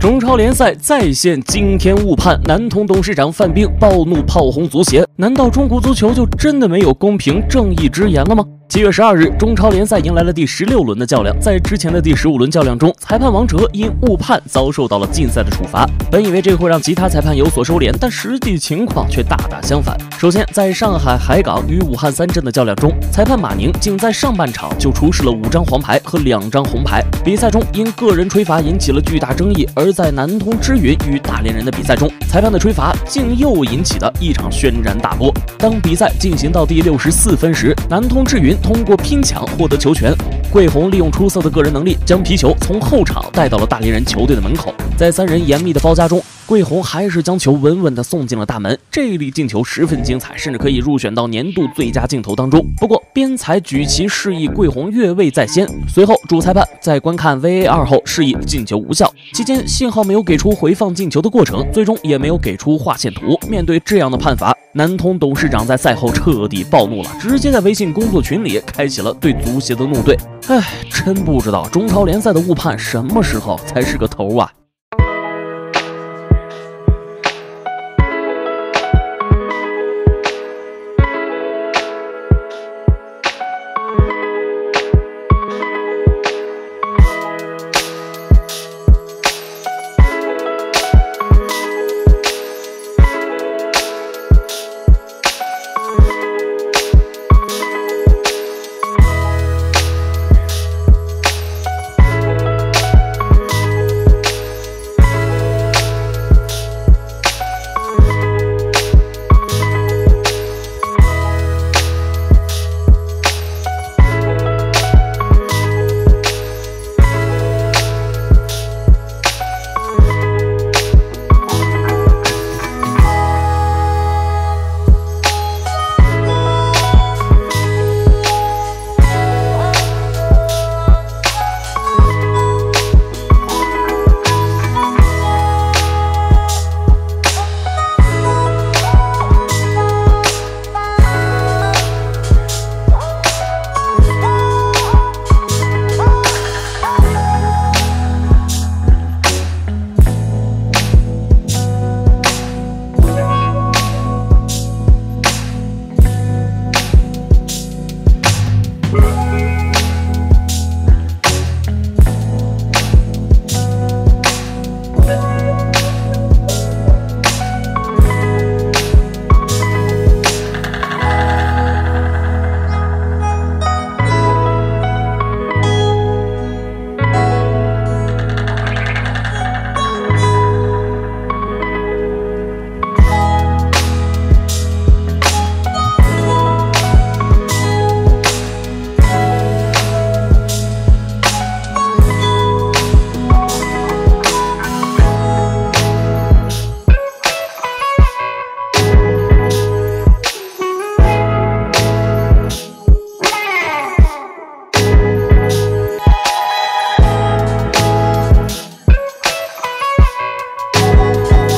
中超联赛再现惊天误判，南通董事长范冰暴怒炮轰足协，难道中国足球就真的没有公平正义之言了吗？7月12日，中超联赛迎来了第16轮的较量。在之前的第15轮较量中，裁判王哲因误判遭受到了禁赛的处罚。本以为这会让其他裁判有所收敛，但实际情况却大大相反。首先，在上海海港与武汉三镇的较量中，裁判马宁仅在上半场就出示了5张黄牌和2张红牌。比赛中因个人吹罚引起了巨大争议，而在南通之云与大连人的比赛中，裁判的吹罚竟又引起了一场轩然大波。当比赛进行到第64分时，南通之云通过拼抢获得球权，桂红利用出色的个人能力将皮球从后场带到了大连人球队的门口。在3人严密的包夹中，桂红还是将球稳稳地送进了大门。这一粒进球十分精彩，甚至可以入选到年度最佳镜头当中。不过边裁举旗示意桂红越位在先，随后主裁判在观看 VAR 后示意进球无效。期间信号没有给出回放进球的过程，最终也没有给出划线图。面对这样的判罚，南通董事长在赛后彻底暴怒了，直接在微信工作群里开启了对足协的怒怼。真不知道中超联赛的误判什么时候才是个头啊！